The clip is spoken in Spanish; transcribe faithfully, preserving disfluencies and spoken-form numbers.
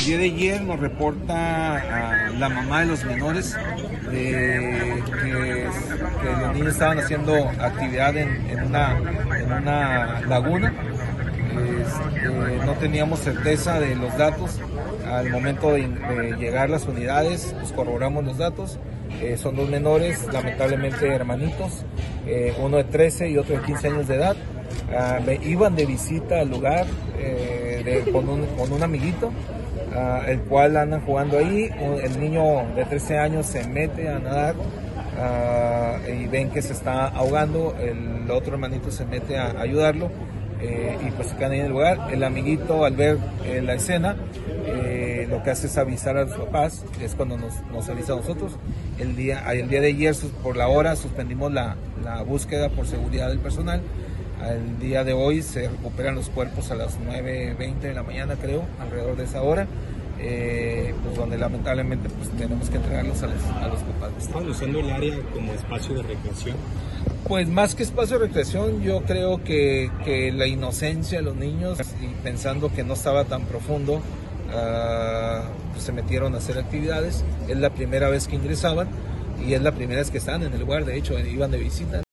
día de ayer nos reporta a la mamá de los menores de que, que los niños estaban haciendo actividad en, en, una, en una laguna. Este, no teníamos certeza de los datos. Al momento de, de llegar las unidades, pues corroboramos los datos. Eh, son dos menores, lamentablemente hermanitos, eh, uno de trece y otro de quince años de edad. Uh, me iban de visita al lugar eh, de, con, un, con un amiguito, uh, el cual andan jugando ahí. El niño de trece años se mete a nadar uh, y ven que se está ahogando. El otro hermanito se mete a ayudarlo eh, y pues se quedan ahí en el lugar. El amiguito, al ver eh, la escena, eh, lo que hace es avisar a los papás. Es cuando nos, nos avisa a nosotros. El día, el día de ayer, por la hora, suspendimos la, la búsqueda por seguridad del personal. El día de hoy se recuperan los cuerpos a las nueve veinte de la mañana, creo, alrededor de esa hora, eh, pues donde lamentablemente pues, tenemos que entregarlos a los, a los papás. ¿Estaban usando el área como espacio de recreación? Pues más que espacio de recreación, yo creo que, que la inocencia de los niños, y pensando que no estaba tan profundo, uh, pues se metieron a hacer actividades. Es la primera vez que ingresaban y es la primera vez que estaban en el lugar, de hecho iban de visita.